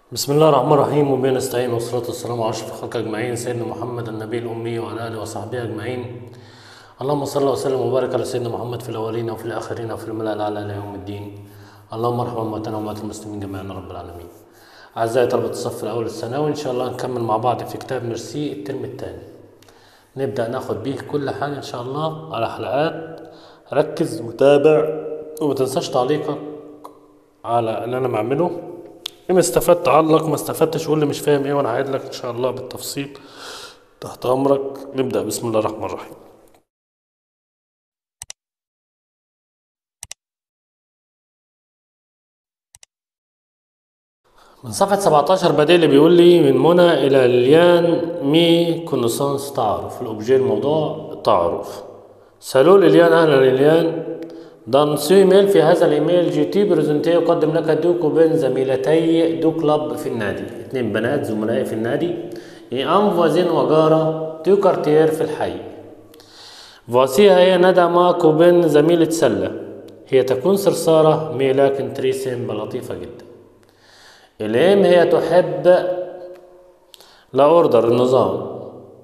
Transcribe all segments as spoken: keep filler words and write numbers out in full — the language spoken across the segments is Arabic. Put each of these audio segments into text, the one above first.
بسم الله الرحمن الرحيم، وبه نستعين، والصلاة والسلام على أشرف الخلق أجمعين، سيدنا محمد النبي الأمي وعلى آله وصحبه أجمعين. اللهم صل وسلم وبارك على سيدنا محمد في الأولين وفي الآخرين وفي الملأ الأعلى إلى يوم الدين. اللهم ارحم أمتنا وأموات المسلمين جميعا يا رب العالمين. أعزائي طلبة الصف الأول الثانوي، إن شاء الله نكمل مع بعض في كتاب ميرسي الترم الثاني. نبدأ ناخد بيه كل حاجة إن شاء الله على حلقات. ركز وتابع ومتنساش تعليقك على اللي أنا بعمله. إما استفدت علق، ما استفدتش قول لي مش فاهم ايه وانا هعيد لك ان شاء الله بالتفصيل تحت امرك. نبدا. بسم الله الرحمن الرحيم. من صفحة سبعتاشر بدأ لي بيقول لي من منى إلى ليليان مي كونسانس تعارف. الأوبجي الموضوع تعارف. سالو ليليان أهلا ليليان. دان سو إيميل في هذا الإيميل جي تي بريزنتي يقدم لك دوكو بين زميلتي دو كلاب في النادي، اثنين بنات زملائي في النادي. أم فوازين وجارة دو كارتير في الحي. فواسيها هي ندى ماكو بين زميلة سلة، هي تكون صرصارة مي لكن تريسم لطيفة جدا. الإيم هي تحب لا أوردر النظام.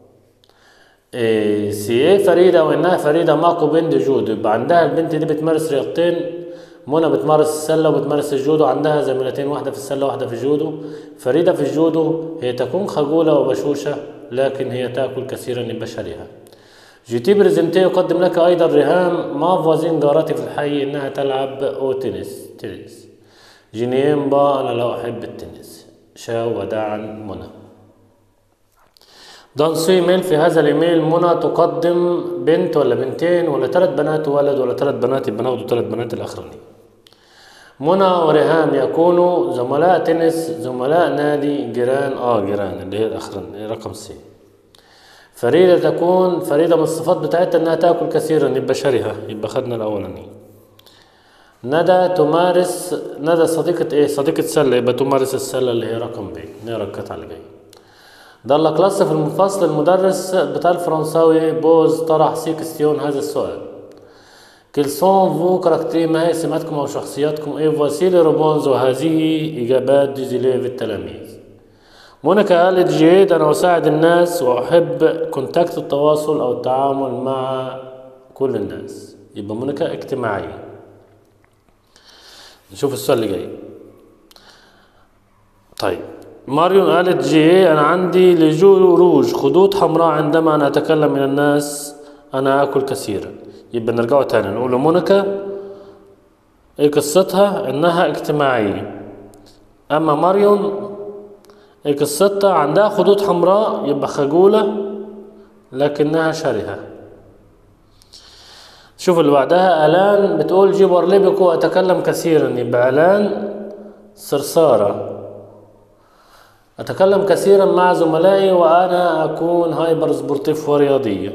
إيه سي فريدة وإنها فريدة ماكو بين دي جودو، يبقى عندها البنت دي بتمارس رياضتين. منى بتمارس السلة وبتمارس الجودو، عندها زميلتين واحدة في السلة واحدة في الجودو. فريدة في الجودو هي تكون خجولة وبشوشة لكن هي تأكل كثيرا من بشرها. جيتي بريزنتي يقدم لك أيضا ريهام ما فوازين جارتي في الحي إنها تلعب أو تنس تنس. جينيمبا أنا لا أحب التنس. شاو وداعا منى. دانسو إيميل في هذا الإيميل منى تقدم بنت ولا بنتين ولا ثلاث بنات وولد ولا ثلاث بنات، يبقى ناخدوا ثلاث بنات الأخرانيين. منى وريهام يكونوا زملاء تنس، زملاء نادي، جيران اه جيران اللي هي الأخرانية رقم سي. فريدة تكون فريدة من الصفات بتاعتها إنها تأكل كثيرا، يبقى شرهة، يبقى خدنا الأولاني. ندى تمارس ندى صديقة إيه؟ صديقة سلة، يبقى تمارس السلة اللي هي رقم بي. نقرا القطعة اللي جاية. ضل كلاس في الفصل المدرس بتاع الفرنساوي بوز طرح سي كستيون هذا السؤال. كيل سون فو كاركتير، ما هي سماتكم أو شخصياتكم؟ إيه فواسي لي روبونز، وهذه إجابات دي زيليف التلاميذ. مونيكا قالت جيد أنا أساعد الناس وأحب كونتاكت التواصل أو التعامل مع كل الناس، يبقى مونيكا اجتماعية. نشوف السؤال اللي جاي. طيب ماريون قالت جي أنا عندي لجو روج خدود حمراء عندما أنا أتكلم من الناس أنا أكل كثيرا، يبقى نرجعه تاني نقول مونيكا إيه قصتها؟ إنها اجتماعية. أما ماريون إيه قصتها؟ عندها خدود حمراء، يبقى خجولة لكنها شرهة. شوف اللي بعدها. ألان بتقول جي بارليبكو أتكلم كثيرا، يبقى ألان صرصارة. أتكلم كثيرا مع زملائي وأنا أكون هايبر سبورتيف ورياضية.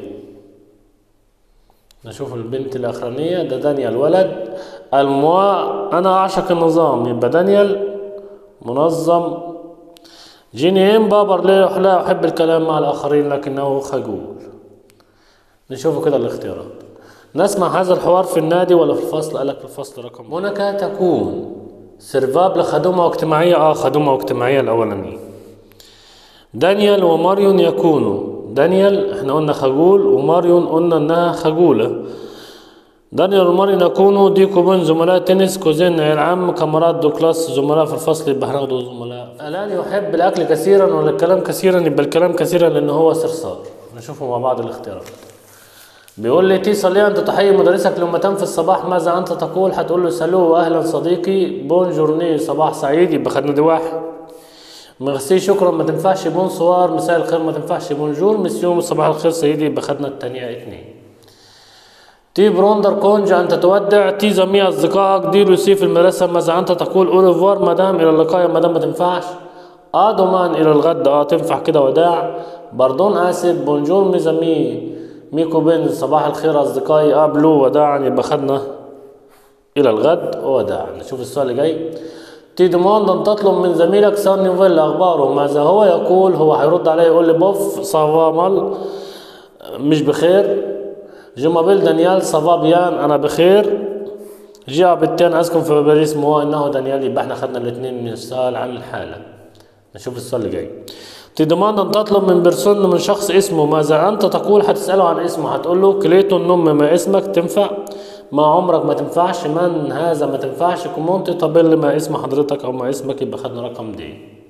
نشوف البنت الأخرانية. ده دانيال ولد. الموا أنا أعشق النظام، يبقى دانيال منظم. جيني إم بابر لا أحب الكلام مع الآخرين لكنه خجول. نشوف كده الاختيارات. نسمع هذا الحوار في النادي ولا في الفصل؟ قالك في الفصل. رقم مونيكا تكون سيرفابل خدومة واجتماعية، اه خدومة واجتماعية الأولانية. دانيال وماريون يكونوا. دانيال احنا قلنا خجول وماريون قلنا انها خجولة. دانيال وماريون يكونوا دي كوبون زملاء تنس، كوزين العم، كاميرات دو كلاس زملاء في الفصل، يبقى هناخده زملاء. الآن يحب الأكل كثيرا ولا الكلام كثيرا؟ يبقى الكلام كثيرا لأنه هو صرصار. نشوفه مع بعض الاختيارات. بيقول لي تي صلي أنت تحيي مدرسك لما تم في الصباح ماذا أنت تقول؟ هتقول له سالو أهلا صديقي، بون جورني صباح سعيد، يبقى خدنا دي واحد. ميرسي شكرا ما تنفعش، بون سوار مساء الخير ما تنفعش، بونجور مسيو صباح الخير سيدي، يبقى خدنا التانية اتنين. تي بروندر كونج أنت تودع، تي زمي أصدقائك، دي لوسي في المدرسة ماذا أنت تقول؟ أوريفوار مدام إلى اللقاء يا مدام ما تنفعش. آدومان إلى الغد اه تنفع كده وداع. باردون آسف. بونجور ميزامي ميكو بين صباح الخير أصدقائي، آه بلو وداعا، يبقى خدنا إلى الغد وداعا. نشوف السؤال اللي جاي. تي ديموند أن تطلب من زميلك سان نوفيل أخباره، ماذا هو يقول؟ هو هيرد عليه يقول لي بوف صافا مال مش بخير. جمابيل دانيال صافا بيان أنا بخير. جاء بالتين أسكن في باريس مو إنه دانيال، يبقى احنا خدنا الاثنين من السؤال عن الحالة. نشوف السؤال اللي جاي. تضمن أن تطلب من بيرسون من شخص اسمه ماذا أنت تقول، هتسأله عن اسمه، هتقول له كليتون نم ما اسمك تنفع، ما عمرك ما تنفعش، من هذا ما تنفعش، كومونتي طبل ما اسم حضرتك أو ما اسمك، يبقى خدنا رقم دي.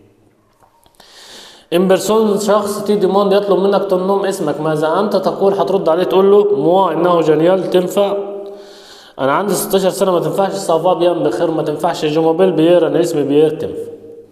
إن بيرسون شخص تي ديموند يطلب منك تنم اسمك ماذا أنت تقول، هترد عليه تقول له موا إنه جنيال تنفع، أنا عندي ستاشر سنة ما تنفعش، سافا بيان بخير ما تنفعش، جوموبيل بيير أنا اسمي بيير تنفع.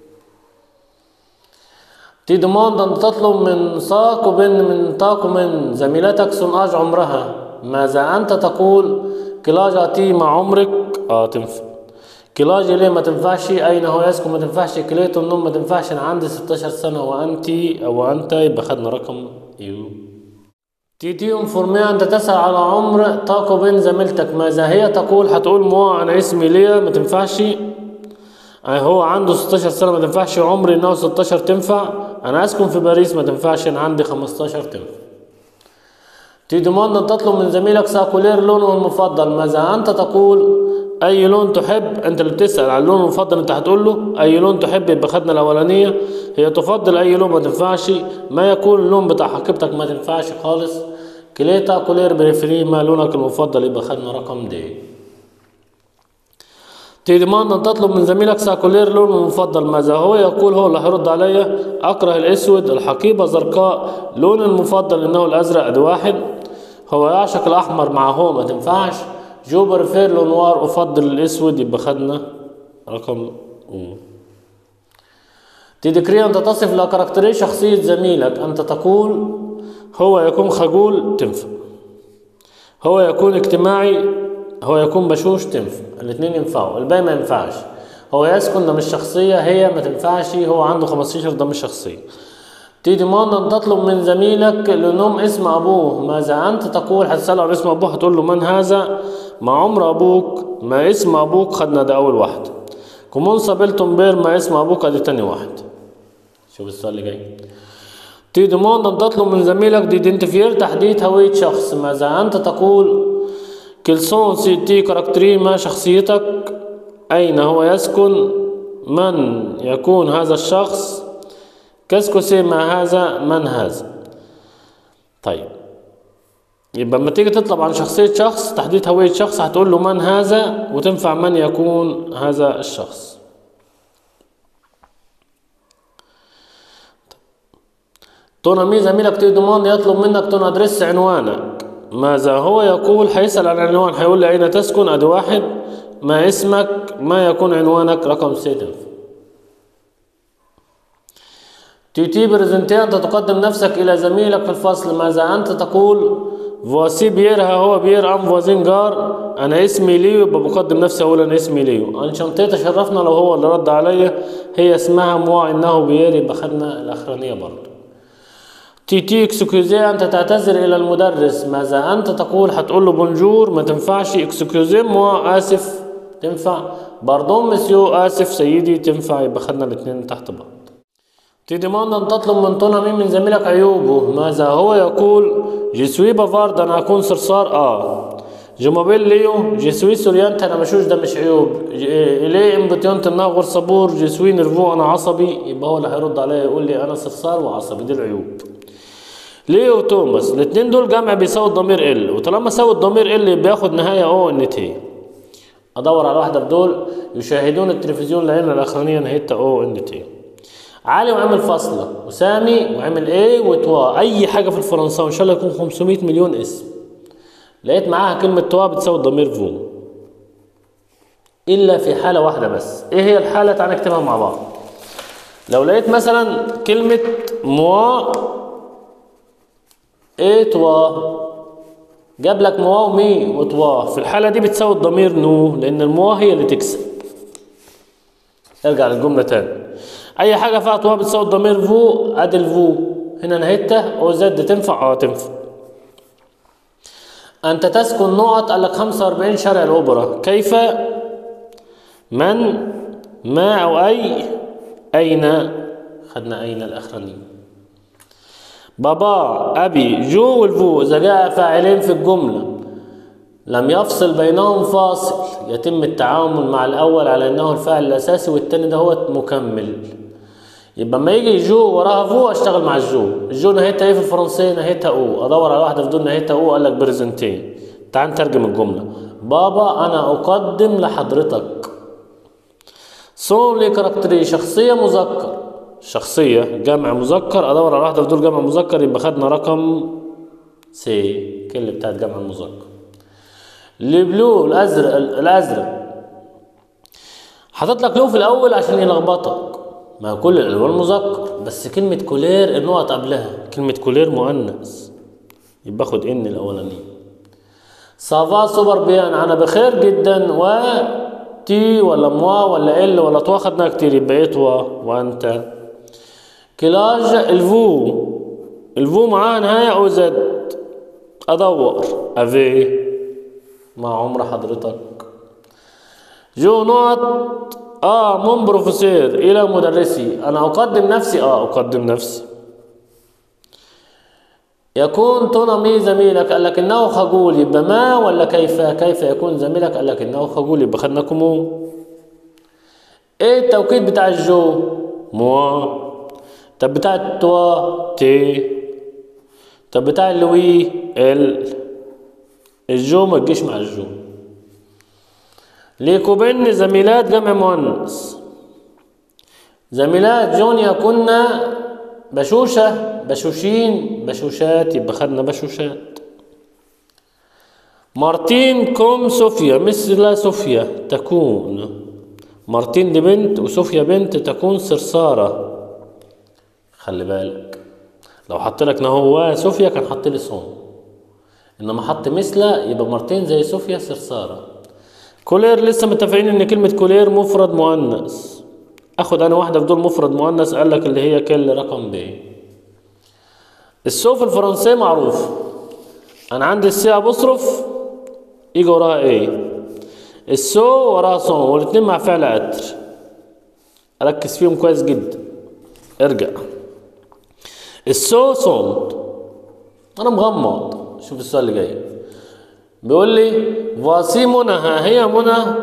تي ديموند أن تطلب من ساق وبين من طاق من زميلتك صناج عمرها ماذا أنت تقول، كلاج تي مع عمرك اه تنفع، كلاج ليه ما تنفعش، أين هو يسكن ما تنفعش، كليته النوم ما تنفعش، أنا عندي ستاشر سنة، وأنتي أو أنت يبقى خدنا رقم يو. تي تي انفورمي أنت تسأل على عمر طاق بين زميلتك ماذا هي تقول، هتقول موا أنا اسمي ليا ما تنفعش، هو عنده ستاشر سنة ما تنفعش، عمري انه ستاشر تنفع، انا اسكن في باريس ما تنفعش، انا عندي خمستاشر تنفع. تي ديموند ان تطلب من زميلك ساكولير لونه المفضل ماذا انت تقول، اي لون تحب، انت اللي بتسأل عن اللون المفضل انت هتقول له اي لون تحب، يبقى خدنا الاولانية، هي تفضل اي لون ما تنفعش، ما يكون اللون بتاع حقيبتك ما تنفعش خالص، كليتا كولير بريفري ما لونك المفضل، يبقى خدنا رقم دي. تي ديماند أن تطلب من زميلك ساكولير لونه المفضل ماذا هو، يقول هو اللي هيرد عليا أكره الأسود، الحقيبة زرقاء، لون المفضل إنه الأزرق، أدي واحد، هو يعشق الأحمر مع هو ما تنفعش، جو بريفير لو نوار أفضل الأسود، يبقى خدنا رقم أو. تي ديكري أنت تصف لا كاركتري شخصية زميلك، أنت تقول هو يكون خجول تنفع، هو يكون اجتماعي، هو يكون بشوش تنفع، الاثنين ينفعوا، الباقي ما ينفعش، هو يسكن ده مش شخصية، هي ما تنفعش، هو عنده خمستاشر ده مش شخصية. تي ديماند أن تطلب من زميلك لنوم اسم أبوه ماذا أنت تقول، هتسأله عن اسم أبوه هتقول له من هذا، ما عمر أبوك، ما اسم أبوك، خدنا ده أول واحد، كومون سابلتون بير ما اسم أبوك، أدي تاني واحد. شوف السؤال اللي جاي. تي ديماند أن تطلب من زميلك دي دينتيفير تحديد هوية شخص ماذا أنت تقول، كيلسون سيتي كاركتري ما شخصيتك، أين هو يسكن، من يكون هذا الشخص، كاسكو سي ما هذا، من هذا. طيب يبقى لما تيجي تطلب عن شخصية شخص تحديد هوية شخص هتقول له من هذا، وتنفع من يكون هذا الشخص. تونامي زميلك تي دوموند يطلب منك تون ادريس عنوانك ماذا هو يقول، هيسأل عن العنوان هيقول لي أين تسكن، أدي واحد، ما اسمك، ما يكون عنوانك، رقم ستة. تي تي بريزنتي أنت تقدم نفسك إلى زميلك في الفصل ماذا أنت تقول، فواسي بيير ها هو بيير أم فوازين جار، أنا اسمي ليو، يبقى بقدم نفسي أقول أنا اسمي ليو. أنشنتي تشرفنا لو هو اللي رد عليا، هي اسمها موا إنه بيير، يبقى خدنا الأخرانية برضه. تي تي اكسكيوزي أنت تعتذر إلى المدرس ماذا أنت تقول، هتقول له بونجور ما تنفعش، اكسكيوزي موا آسف تنفع، باردون مسيو آسف سيدي تنفع، يبقى خدنا الاثنين تحت بعض. تي ديماند أن تطلب من تونامي من زميلك عيوبه ماذا هو يقول، جيسوي بافارد أنا أكون صرصار آه، جوموبيل ليو جيسوي سوريانت أنا مشوش ده مش عيوب، إليه إمبتيونت إنه غير صبور، جيسوي نرفو أنا عصبي، يبقى هو اللي هيرد عليا يقول لي أنا صرصار وعصبي، دي العيوب. ليو وتوماس الاثنين دول جمع بيساوي الضمير ال، وطالما ساوي الضمير ال بياخد نهاية او ان تي، ادور على واحدة بدول، يشاهدون التلفزيون لان الاخرانية نهايتها او ان تي. علي وعمل فاصلة، وسامي وعمل ايه وتوا، اي حاجة في الفرنساوي ان شاء الله يكون خمسمية مليون اسم، لقيت معاها كلمة توا بتساوي الضمير فو، الا في حالة واحدة بس، ايه هي الحالة؟ تعالى نكتبها مع بعض. لو لقيت مثلا كلمة موا ايه توا، جاب لك موا ومي وتوا، في الحالة دي بتساوي الضمير نو، لأن الموا هي اللي تكسب. ارجع للجملة تاني، أي حاجة فيها توا بتساوي الضمير فو، أدي الفو هنا نهايتها أو زد تنفع؟ أه تنفع. أنت تسكن نقط، قال لك خمسة وأربعين شارع الأوبرا، كيف، من، ما أو أي، أين، خدنا أين الأخرانية. بابا أبي جو والفو إذا جاء فاعلين في الجملة لم يفصل بينهم فاصل يتم التعامل مع الأول على أنه الفاعل الأساسي، والتاني ده هو مكمل، يبقى لما يجي جو وراها فو اشتغل مع الجو. الجو نهايتها ايه في الفرنسية؟ نهايتها او. ادور على واحدة في دول نهايتها او، قال لك بريزنتي. تعال نترجم الجملة. بابا انا اقدم لحضرتك. سون لي كاركتري شخصية مذكر. شخصية جمع مذكر، ادور على واحدة في دول جمع مذكر، يبقى خدنا رقم سي كل بتاعت جمع المذكر. البلو الازرق الازرق حاطط لك لو في الاول عشان يلخبطك، ما كل الالوان مذكر بس كلمة كولير النقط قبلها، كلمة كولير مؤنث يبقى خد ان الاولاني. سافا سوبر بيان انا بخير جدا، و تي ولا موا ولا ال ولا توا خدناها كتير يبقى ايه توا وانت. كلاج الفو الفو معاه نهاية او زد، ادور افي مع عمر حضرتك. جو نقط اه من بروفيسور الى مدرسي، انا اقدم نفسي اه اقدم نفسي. يكون تونامي زميلك، قال لك انه خجول يبقى ما ولا كيف؟ كيف يكون زميلك؟ قال لك انه خجول يبقى خدنا كومو. ايه التوكيد بتاع الجو؟ موا. طب بتاع التوا تي. طب بتاع اللوي ال. الجو ما تجيش مع الجو. ليكوبن زميلات جمع مؤنث. زميلات جونيا كنا بشوشة بشوشين بشوشات يبقى خدنا بشوشات. مارتين كوم صوفيا مثل صوفيا تكون. مارتين دي بنت وصوفيا بنت تكون صرصارة. خلي بالك لو حط لك نهو صوفيا كان حط لي صوم، انما حط مثل يبقى مارتين زي صوفيا صرصارة. كولير لسه متفقين ان كلمة كولير مفرد مؤنث، اخد انا واحدة في دول مفرد مؤنث، قال لك اللي هي كل رقم ب. السو في الفرنسية معروف، انا عندي السي ابوستروف يجي وراها ايه؟ السو وراها صون والاتنين مع فعل عطر، اركز فيهم كويس جدا. ارجع السو صوت، انا مغمض. شوف السؤال اللي جاي بيقول لي فاسي منى، ها هي منى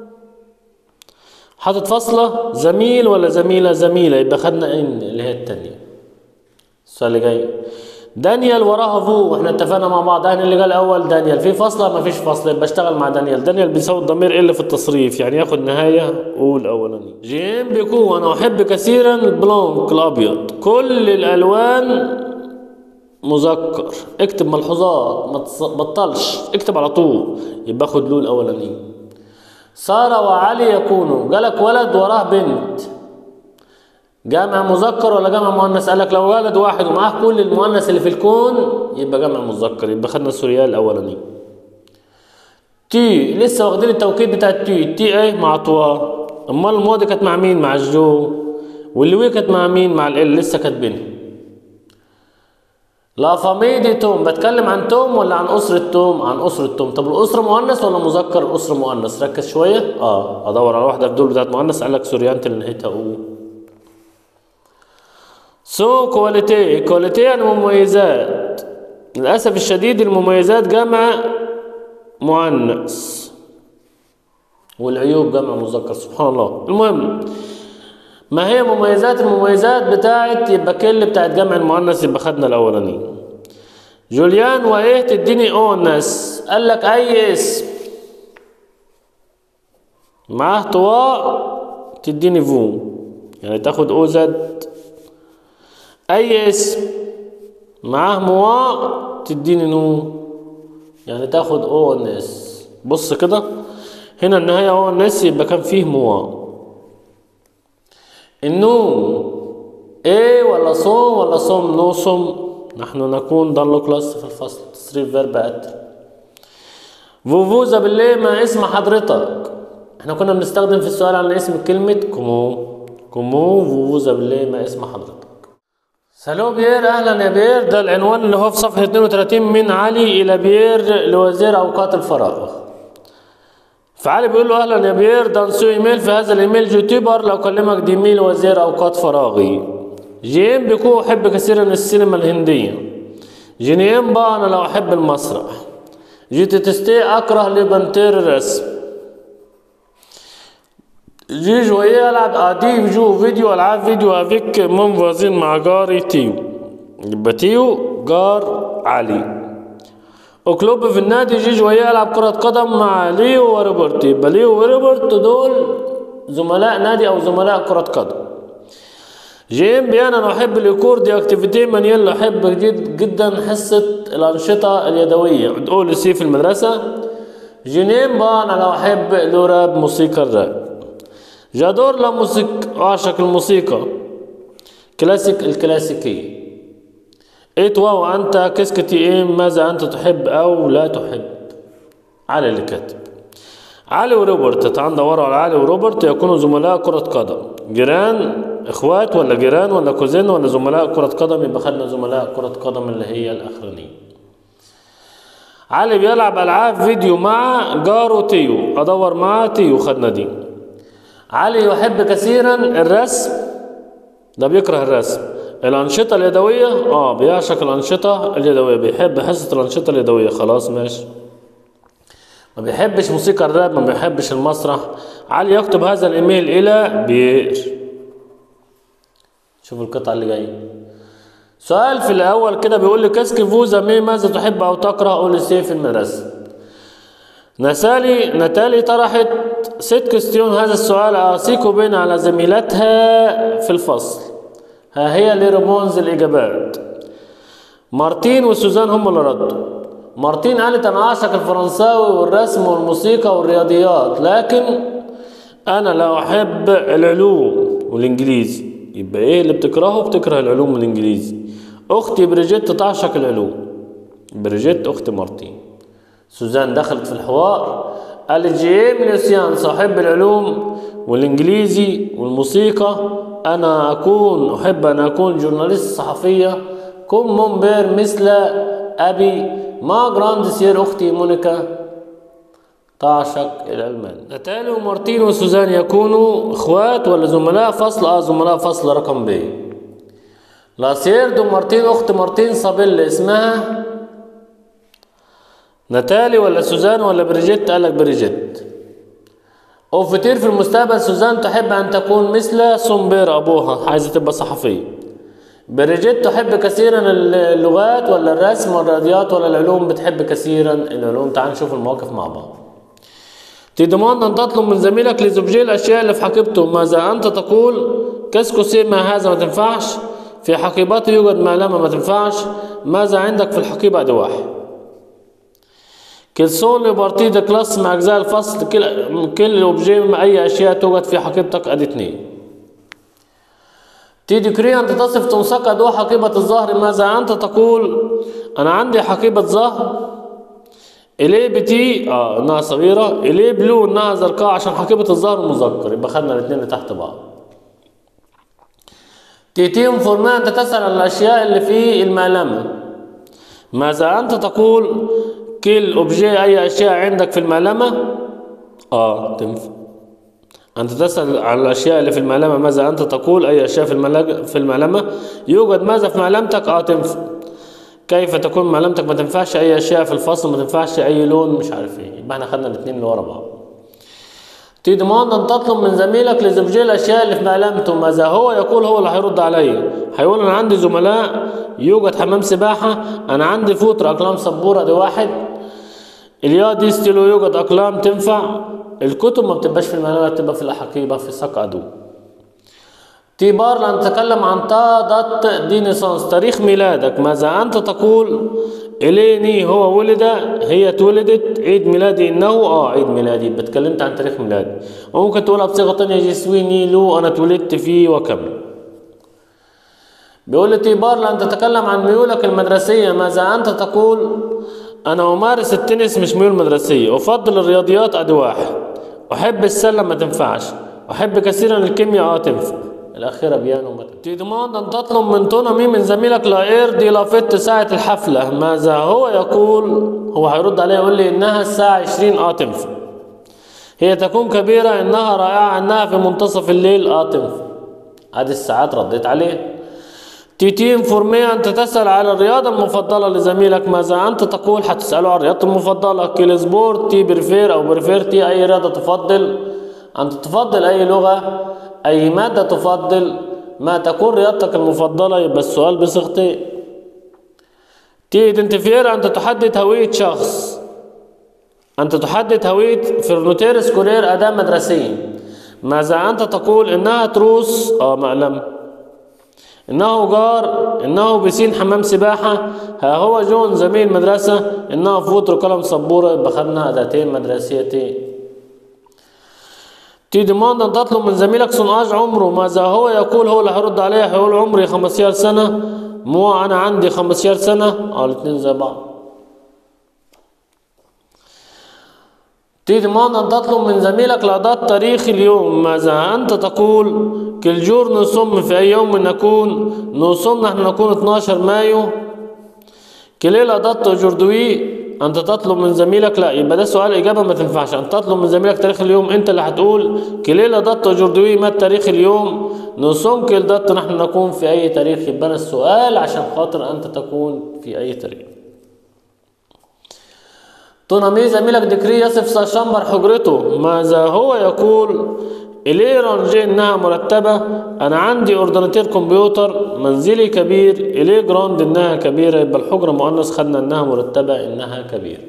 حاطط فاصلة. زميل ولا زميلة؟ زميلة يبقى خدنا ان اللي هي التانية. السؤال اللي جاي دانيال وراها فو، واحنا اتفقنا مع بعض احنا اللي قال اول دانيال في فاصلة ما فيش فاصلة يبقى اشتغل مع دانيال. دانيال بيساوي الضمير ال في التصريف يعني ياخد نهاية قول اولاني. جيم بيكو انا احب كثيرا البلونك الابيض. كل الالوان مذكر، اكتب ملحوظات ما تبطلش اكتب على طول يبقى خد له الاولاني. سارة وعلي يكونوا، جالك ولد وراه بنت جمع مذكر ولا جمع مؤنث؟ قالك لو ولد واحد ومعاه كل المؤنث اللي في الكون يبقى جمع مذكر يبقى خدنا السوريال الاولاني. تي لسه واخدين التوكيد بتاع التي. تي ايه مع طوا. امال الماضي كانت مع مين؟ مع الجو. واللوي كانت مع مين؟ مع ال لسه كاتبينها. لا فامي دي توم، بتكلم عن توم ولا عن أسرة توم؟ عن أسرة توم. طب الأسرة مؤنث ولا مذكر؟ الأسرة مؤنث. ركز شوية. اه ادور على واحدة في دول بتاعت مؤنث، قال لك سوريانت اللي نهايتها او. سو كواليتي، كواليتي يعني مميزات. للأسف الشديد المميزات جمع مؤنث والعيوب جمع مذكر، سبحان الله. المهم ما هي مميزات؟ المميزات بتاعت يبقى كل بتاعت جمع المؤنث يبقى خدنا الاولاني. جوليان وايه تديني اونس، قال لك اي اسم معاه طواء تديني فو يعني تاخد او زد. اي اسم معاه مواء تديني نو يعني تاخد اونس. بص كده هنا النهاية اونس يبقى كان فيه مواء. النوم ايه ولا صوم ولا صوم؟ نوصم. نحن نكون ضلوا كلاس في الفصل تصريف فيرب اتر. فوفوزا بالله ما اسم حضرتك؟ احنا كنا بنستخدم في السؤال عن اسم كلمة كومو. كومو فوفوزا بالله ما اسم حضرتك. سالو بيير اهلا يا بيير، ده العنوان اللي هو في صفحة اثنين وثلاثين من علي الى بيير لوزير اوقات الفراغ. فعلي بيقول له اهلا يا بيير دانسو ايميل، في هذا الايميل يوتيوبر لو كلمك ديميل وزير اوقات فراغي. جيم بيكو احب كثيرا السينما الهندية. جينيم با انا لو احب المسرح. جيت تستي اكره لبنتير الرسم. جي جوية ألعب أدي جو فيديو ألعاب فيديو أفيك من فازين مع جاري تيو. يبقى تيو جار علي. وكلوب في النادي جي جوية ألعب كرة قدم مع ليو وروبرت. يبقى ليو وروبرت دول زملاء نادي أو زملاء كرة قدم. جيم بيان أنا أحب اليكور دي أكتيفيتي مانيال أحب جد جدا حصة الأنشطة اليدوية. تقول سي في المدرسة. جينيم بان أنا أحب الراب موسيقى الراب. جادور لا موسيقى أعشق الموسيقى كلاسيك الكلاسيكية. إيه واو أنت كسكتي إيه ماذا أنت تحب أو لا تحب. علي اللي كاتب. علي وروبرت تعال ندور على علي وروبرت يكونوا زملاء كرة قدم. جيران اخوات ولا جيران ولا كوزين ولا زملاء كرة قدم. يبقى خدنا زملاء كرة قدم اللي هي الأخرانية. علي بيلعب ألعاب فيديو مع جاره تيو. أدور معاه تيو خدنا دي. علي يحب كثيرا الرسم. ده بيكره الرسم. الأنشطة اليدوية اه بيعشق الأنشطة اليدوية. بيحب حصة الأنشطة اليدوية. خلاص ماشي. ما بيحبش موسيقى الراب. ما بيحبش المسرح. علي يكتب هذا الإيميل إلى بير. شوفوا القطعة اللي جاية. سؤال في الأول كده بيقول لي كاسكي فوزا مي ماذا تحب أو تقرأ. أقول سي في المدرسة. نتالي نتالي طرحت ست كستيون هذا السؤال أعصيكوا بين على زميلتها في الفصل. ها هي لرموز الإجابات. مارتين وسوزان هم اللي ردوا. مارتين قالت أنا أعشق الفرنساوي والرسم والموسيقى والرياضيات لكن أنا لا أحب العلوم والإنجليزي. يبقى إيه اللي بتكرهه؟ بتكره العلوم والإنجليزي. أختي بريجيت تعشق العلوم. بريجيت أخت مارتين. سوزان دخلت في الحوار قالت جي من السيانس أحب العلوم والإنجليزي والموسيقى. أنا أكون أحب أن أكون جورناليست صحفية كم منبر مثل أبي ما جراند سير. أختي مونيكا تعشق العلمان. نتالي ومارتين وسوزان يكونوا إخوات ولا زملاء فصل. آه زملاء فصل رقم ب. لاسير دو مارتين أخت مارتين صابيل اسمها نتالي ولا سوزان ولا بريجيت. قالك بريجيت. وفتير في المستقبل سوزان تحب أن تكون مثل سومبير أبوها عايزة تبقى صحفية. بريجيت تحب كثيرا اللغات ولا الرسم ولا الرياضيات ولا العلوم. بتحب كثيرا العلوم. تعال نشوف المواقف مع بعض. تضمن أن تطلب من زميلك لزوجي الأشياء اللي في حقيبته. ماذا أنت تقول؟ كاسكو سي ما هذا ما تنفعش. في حقيبته يوجد معلمة ما تنفعش. ماذا عندك في الحقيبة؟ أدي واحد. كلسون لبارتي دي كلاس مع أجزاء الفصل. كل كل أوبجي أي أشياء توجد في حقيبتك. أدي اتنين. تيدي كري أنت تصف تنسق أدو حقيبة الظهر. ماذا أنت تقول؟ أنا عندي حقيبة ظهر. إليه بتي اه انها صغيرة. إليه بلو انها زرقاء عشان حقيبة الظهر مذكر. يبقى خدنا الاثنين اللي تحت بعض. تيتيم فورما انت تسأل عن الاشياء اللي في المعلمة. ماذا انت تقول؟ كل اوبجي اي اشياء عندك في المعلمة. اه تنفع. انت تسأل عن الاشياء اللي في المعلمة. ماذا انت تقول؟ اي اشياء في المعلمة في المعلمة. يوجد ماذا في معلمتك. اه تنفع. كيف تكون معلمتك؟ ما تنفعش. اي اشياء في الفصل ما تنفعش. اي لون مش عارف ايه. يبقى احنا خدنا الاثنين اللي ورا بعض. تضمن ان تطلب من زميلك لزوجي الاشياء اللي في معلمته. ماذا هو يقول؟ هو اللي هيرد عليا. هيقول انا عندي زملاء. يوجد حمام سباحة. انا عندي فوطر اقلام سبورة. دي واحد. اليا دي ستيلو يوجد اقلام تنفع. الكتب ما بتبقاش في المعلمة بتبقى في الحقيبة في ساق ادو. تيبار لن نتكلم عن تا دات دي نيسانس تاريخ ميلادك. ماذا أنت تقول؟ إليني هو ولد. هي اتولدت. عيد ميلادي إنه آه عيد ميلادي. بتكلمت عن تاريخ ميلادي. وممكن تقولها بصيغة تانية جسوي نيلو أنا اتولدت فيه وكم. بيقول لي تيبار لن تتكلم عن ميولك المدرسية. ماذا أنت تقول؟ أنا أمارس التنس مش ميول مدرسية. أفضل الرياضيات. أدي واحد. أحب السلة ما تنفعش. أحب كثيرا الكيمياء. آه تنفع. الأخيرة بيانو متى. تضمن أن تطلب من تونامي من زميلك لاير دي لافيت ساعة الحفلة. ماذا هو يقول؟ هو هيرد عليه يقول لي إنها الساعة عشرين. آه تنفع. هي تكون كبيرة. إنها رائعة. إنها في منتصف الليل. آه تنفع. هذه الساعات رديت عليه. تيتيم فورمية أنت تسأل على الرياضة المفضلة لزميلك. ماذا أنت تقول؟ هتسأله على الرياضة المفضلة. كيل سبورت تي بريفير أو بريفيرتي أي رياضة تفضل. أنت تفضل أي لغة، أي مادة تفضل، ما تكون رياضتك المفضلة، يبقى السؤال بصيغتين. تي ايدنتيفير، أنت تحدد هوية شخص، أنت تحدد هوية فرنوتير سكولير أداة مدرسية. ماذا أنت تقول؟ إنها تروس أه معلم، إنه جار، إنه بسين حمام سباحة، ها هو جون زميل مدرسة، إنه فوتر قلم سبورة. يبقى خدنا أداتين مدرسيتين. تي ديماند، أن تطلب من زميلك صنعاج عمره، ماذا هو يقول؟ هو اللي هيرد عليه، هيقول عمري خمستاشر سنة، مو أنا عندي خمستاشر سنة. اه الاتنين زي بعض. تي ديماند، أن تطلب من زميلك الأداة تاريخ اليوم، ماذا أنت تقول؟ كل جور نصم، في أي يوم نكون؟ نصم نحن نكون اتناشر مايو. كليه الأداة جوردوي، أنت تطلب من زميلك، لا يبقى ده سؤال إجابة ما تنفعش. أنت تطلب من زميلك تاريخ اليوم، أنت اللي هتقول كليه الأداة جوردوي، ما التاريخ اليوم؟ نصم كل دات نحن نكون في أي تاريخ. يبقى السؤال عشان خاطر أنت تكون في أي تاريخ. تونامي، زميلك ديكري يصف ساشامبر حجرته، ماذا هو يقول؟ إليه رانجي، إنها مرتبة، أنا عندي أورديناتير كمبيوتر، منزلي كبير. إليه جراند، إنها كبيرة. يبقى الحجرة مؤنث، خدنا إنها مرتبة، إنها كبيرة.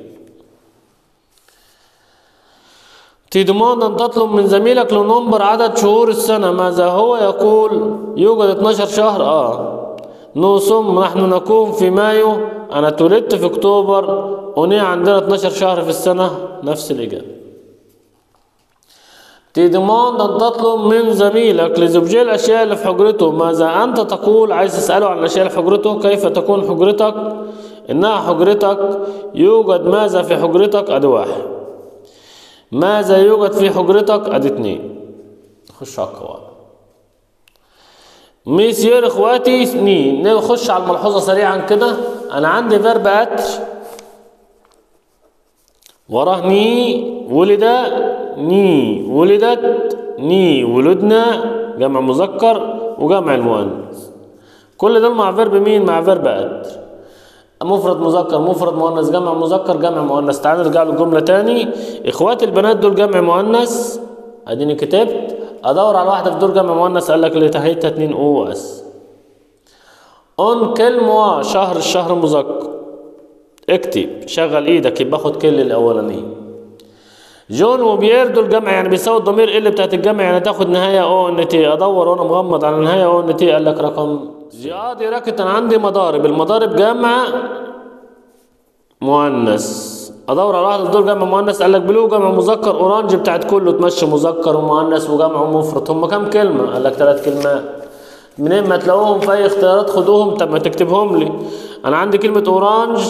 تي دوموند، أن تطلب من زميلك لنمبر عدد شهور السنة، ماذا هو يقول؟ يوجد اتناشر شهر. آه نوصم نحن نكون في مايو، أنا اتولدت في أكتوبر، أوني عندنا اتناشر شهر في السنة. نفس الإجابة. تي ديماند، أن تطلب من زميلك لزوجي الأشياء اللي في حجرته، ماذا أنت تقول؟ عايز تسأله عن الأشياء اللي في حجرته. كيف تكون حجرتك؟ إنها حجرتك. يوجد ماذا في حجرتك؟ أدي واحد. ماذا يوجد في حجرتك؟ أدي اتنين. خش على القواعد. ميسير اخواتي سنين. نخش على الملحوظة سريعا كده. أنا عندي فيرب أتر، وراه ني، ولد ني، ولدت ني، ولدنا جمع مذكر وجمع المؤنث. كل دول مع فيرب مين؟ مع فيرب أتر. مفرد مذكر، مفرد مؤنث، جمع مذكر، جمع مؤنث. تعالوا نرجع له الجملة تاني. اخواتي البنات دول جمع مؤنث، اديني كتبت. ادور على واحدة في دول جمع مؤنث، قال لك اللي تحتها اتنين او اس. اون كل موا، شهر، الشهر مذكر. اكتب، شغل ايدك، يبقى خد كل الاولانية. جون وبيير دول جمع، يعني بيساوي الضمير اللي بتاعت الجمع، يعني تاخد نهاية او ان تي. ادور وانا مغمض على نهاية او ان تي، قال لك رقم زيادة راكت. انا عندي مضارب، المضارب جمع مؤنث. ادور على واحده في دول جمع مؤنث، قال لك بلو جمع مذكر، اورانج بتاعت كله تمشي مذكر ومؤنث وجمع ومفرد. هم كام كلمه؟ قال لك ثلاث كلمات. منين ما تلاقوهم في اي اختيارات خدوهم، طب ما تكتبهم لي. انا عندي كلمه اورانج،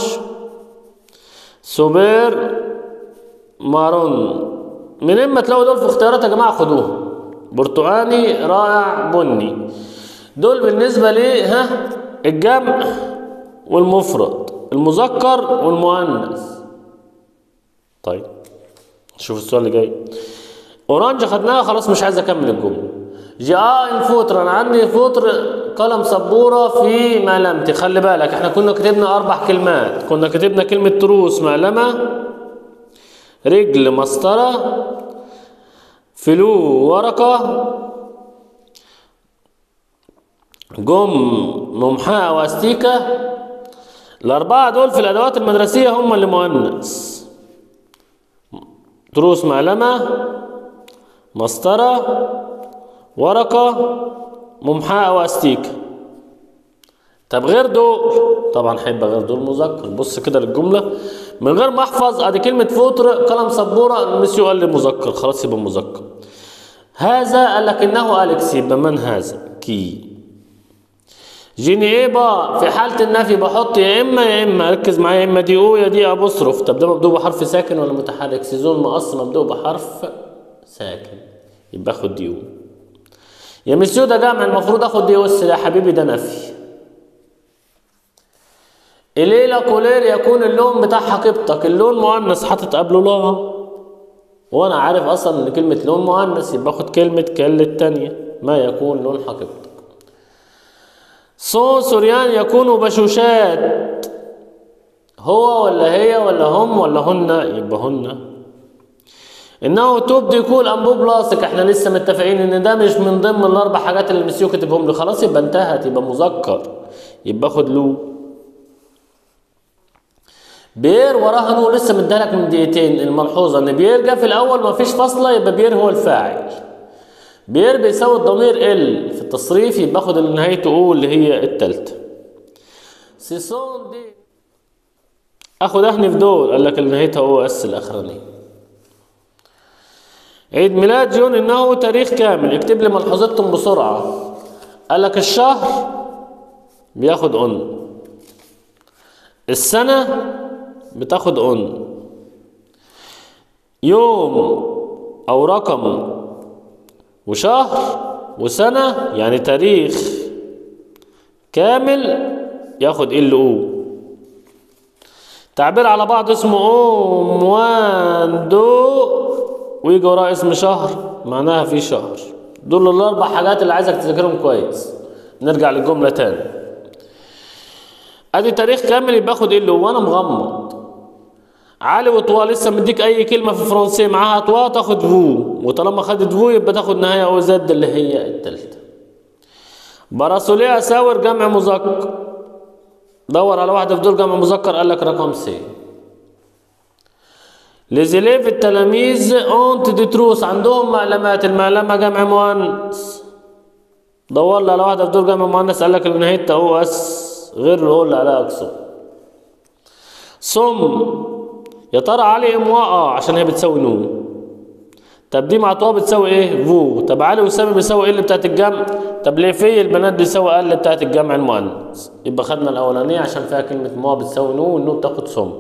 سوبر، مارون. منين ما تلاقوا دول في اختيارات يا جماعه خدوهم. برتقاني، رائع، بني. دول بالنسبه لي ها الجمع والمفرد، المذكر والمؤنث. طيب شوف السؤال اللي جاي. اورانج خدناها خلاص، مش عايز اكمل الجمله. جاء الفوتر، انا عندي فوتر قلم سبوره في مقلمتي. خلي بالك احنا كنا كتبنا اربع كلمات، كنا كتبنا كلمه تروس مقلمه، رجل مسطره، فلو ورقه، جم ممحاه واستيكه. الاربعه دول في الادوات المدرسيه هم اللي مؤنث. تروس مقلمه، مسطره، ورقه، ممحاه واستيكه. طب غير دول؟ طبعا هيبقى غير دول مذكر. بص كده للجمله من غير ما احفظ. ادي كلمه فوتر قلم سبوره، المسيو قال لي مذكر، خلاص يبقى مذكر. هذا قال لك انه اليكس، يبقى من هذا؟ كي. جيني ايه بقى؟ في حالة النفي بحط يا اما يا اما. ركز معايا، يا اما دي او يا دي ابوستروف. طب ده مبدوء بحرف ساكن ولا متحرك؟ سيزون مقص مبدوء بحرف ساكن، يبقى اخد دي او. يا مسيو ده جمع، المفروض اخد دي او اس. يا حبيبي ده نفي. الليلة كولير، يكون اللون بتاع حقيبتك. اللون مؤنث، حاطط قبله لا، وانا عارف اصلا ان كلمة لون مؤنث، يبقى اخد كلمة كل التانية، ما يكون لون حقيبتك. صون سوريان، يكونوا بشوشات. هو ولا هي ولا هم ولا هن؟ يبقى هن. انه توب ديكول انبوب بلاستيك، احنا لسه متفقين ان ده مش من ضمن الاربع حاجات اللي المسيو كاتبهم لي. خلاص يبقى انتهت، يبقى مذكر، يبقى اخد له. بير وراها نو لسه مديها لك من دقيقتين. الملحوظه ان بير جه في الاول ما فيش فاصله، يبقى بير هو الفاعل. بير بيساوي الضمير ال في التصريف، يبقى اخد اللي نهايته او اللي هي التالتة. سيسون دي اخد اهني في دول، قال لك اللي نهايتها او اس الاخرانيه. عيد ميلاد جون انه تاريخ كامل، اكتب لي ملحوظتهم بسرعه. قال لك الشهر بياخد اون، السنه بتاخد اون، يوم او رقم وشهر وسنه يعني تاريخ كامل ياخد ال او. تعبير على بعض اسمه او موان دو ويجي وراه اسم شهر معناها في شهر. دول الاربع حاجات اللي عايزك تذاكرهم كويس. نرجع للجمله تاني. ادي تاريخ كامل يبقى اخد ال او وانا مغمض. علي وطوا لسه مديك اي كلمه في الفرنسيه معاها طوا تاخد فو، وطالما خدت فو يبقى تاخد نهايه او زد اللي هي التالتة. براسوليه اساور جمع مذكر، دور على واحده في دول جمع مذكر، قال لك رقم سي. ليزيليف التلاميذ اونت دي تروس عندهم معلمات، المعلمه جمع مؤنث، دور لي على واحده في دول جمع مؤنث، قال لك اللي نهايتها او اس غير الاو اللي عليها اقصى. صم يا ترى علي ام اه عشان هي بتساوي نو. طب دي مع طوا بتساوي ايه؟ فو. طب علي وسامي بيساوي ايه اللي بتاعت الجمع؟ طب ليه في البنات بيساوي ال بتاعت الجمع المؤنث؟ يبقى خدنا الاولانيه عشان فيها كلمه ما بتساوي نو، والنو بتاخد صم.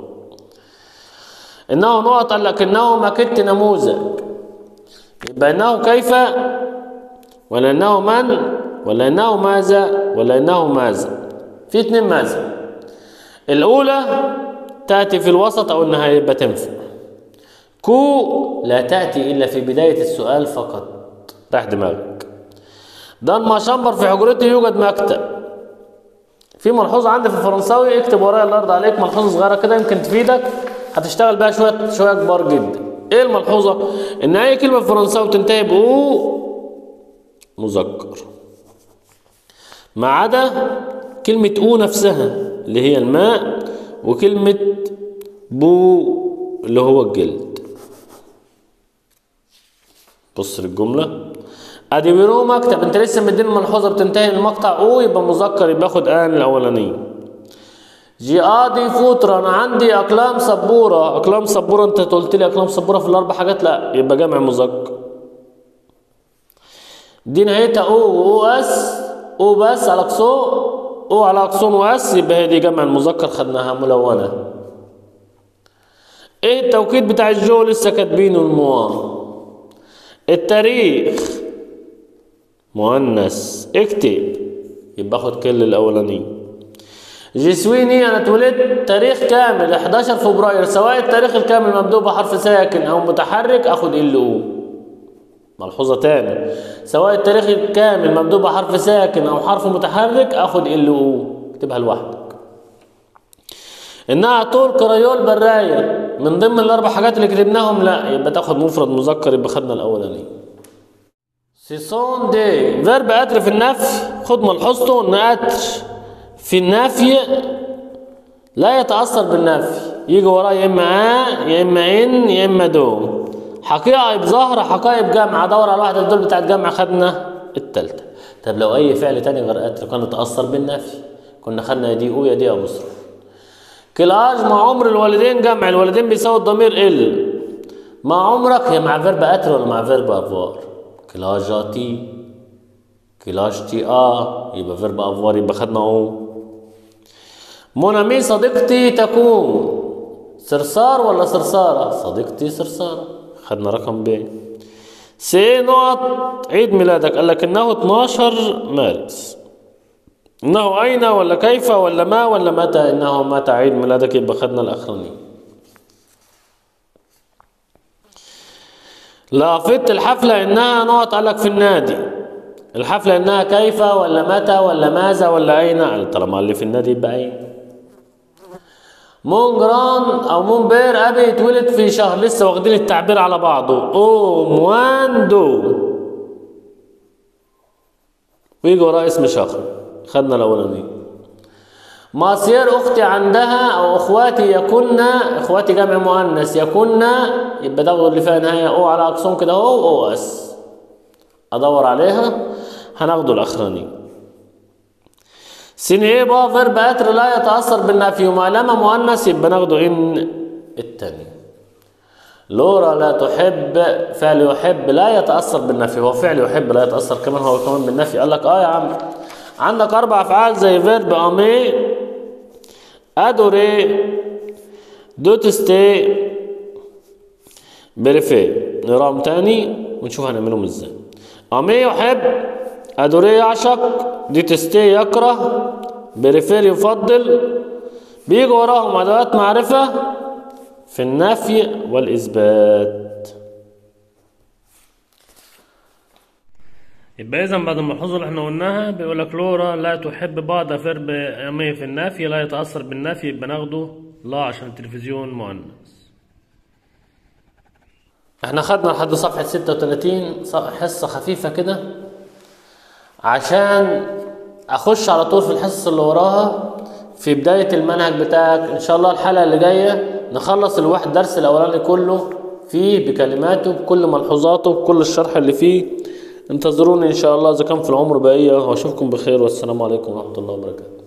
انه نقط، قال لك انه ماكيت نموذج، يبقى انه كيف ولا انه من ولا انه ماذا ولا انه ماذا. في اتنين ماذا، الاولى تاتي في الوسط او النهايه يبقى تنفع. كو لا تاتي الا في بدايه السؤال فقط، تحت دماغك. دان ما شمبر في حجرته يوجد مكتب. في ملحوظه عندي في الفرنساوي اكتب ورايا الارض عليك، ملحوظه صغيره كده يمكن تفيدك، هتشتغل بيها شويه شويه كبار جدا. ايه الملحوظه؟ ان اي كلمه في فرنساوي تنتهي باو مذكر، ما عدا كلمه او نفسها اللي هي الماء، وكلمه بو اللي هو الجلد. بص للجمله، ادي بيرو مكتب، انت لسه مديني الملحوظه بتنتهي المقطع او يبقى مذكر، يبقى اخد ان الاولانيه. جي ادي فوتر انا عندي اقلام سبوره، اقلام سبوره انت قلت لي اقلام سبوره في الاربع حاجات، لا يبقى جمع مذكر. دي نهايتها او او اس، او بس على اقصو، او على اقصون واس، يبقى هي دي جمع المذكر خدناها ملونه. ايه التوكيد بتاع الجو لسه كاتبينه الموا. التاريخ مؤنث اكتب، يبقى اخد كل الاولانيه. جسويني انا اتولدت تاريخ كامل حداشر فبراير، سواء التاريخ الكامل مبدوء بحرف ساكن او متحرك اخد ال او. ملحوظه تاني، سواء التاريخ الكامل مبدوء بحرف ساكن او حرف متحرك اخد ال او، اكتبها لوحدك. انها طول كريول برايه من ضمن الاربع حاجات اللي كتبناهم، لا يبقى تاخد مفرد مذكر، يبقى خدنا الاولاني. سيسون دي فيرب اتر في النفي، خد ملحوظته ان اتر في النفي لا يتاثر بالنفي، يجي وراه يا اما ا يا اما ان يا اما دو. حقائب ظاهره حقائب جمع، ادور على واحده دول بتاعت جمع خدنا الثالثه. طب لو اي فعل تاني غير اتر كان اتاثر بالنفي كنا خدنا يا دي او يا دي ابصر. كلاج مع عمر الوالدين جمع، الوالدين بيساوي الضمير ال. مع عمرك هي مع فيرب اتر ولا مع فيرب افوار؟ كلاجاتي كلاجتي اه يبقى فيرب افوار، يبقى خدنا او. منامي صديقتي تكون صرصار ولا صرصارة؟ صديقتي صرصارة، خدنا رقم ب. سي نقط عيد ميلادك، قال لك انه اتناشر مارس. انه اين ولا كيف ولا ما ولا متى؟ انه متى عيد ميلادك، يبقى خدنا الاخراني. لافت الحفلة انها نقط، قال لك في النادي. الحفلة انها كيف ولا متى ولا ماذا ولا اين؟ طالما اللي في النادي يبقى اين. مون جران او مون بير ابي اتولد في شهر، لسه واخدين التعبير على بعضه. او موان دو ويجي وراه اسم شهر، خدنا الاولاني. ماسير اختي عندها او اخواتي يكن، اخواتي جمع مؤنث يكن، يبقى ده اللي فيها نهايه او على اقسام كده اهو او اس، ادور عليها هناخده الاخراني. سين ايه بقى فيرب اتر لا يتاثر بالنفي ومعلمه مؤنث يبقى ناخده ان التاني. لورا لا تحب فعل يحب لا يتاثر بالنفي، هو فعل يحب لا يتاثر كمان هو كمان بالنفي. قال لك اه يا عم عندك اربع افعال زي فيرب امي ادوري دوتستي بريفي. نقراهم تاني ونشوف هنعملهم ازاي. امي يحب، ادوري يعشق، ديتستي يكره، بريفير يفضل. بيجي وراهم ادوات معرفة في النفي والإثبات. يبقى إذا بعد الملحوظة اللي احنا قلناها بيقول لك لورا لا تحب بعض فيرب أمي في النفي لا يتأثر بالنفي، يبقى ناخده لا عشان التلفزيون مؤنث. احنا خدنا لحد صفحة ستة وتلاتين حصة خفيفة كده عشان اخش على طول في الحصص اللي وراها في بداية المنهج بتاعك. ان شاء الله الحلقة اللي جاية نخلص الواحد درس الاولاني كله فيه بكلماته بكل ملحوظاته بكل الشرح اللي فيه. انتظروني ان شاء الله اذا كان في العمر بقية، واشوفكم بخير والسلام عليكم ورحمة الله وبركاته.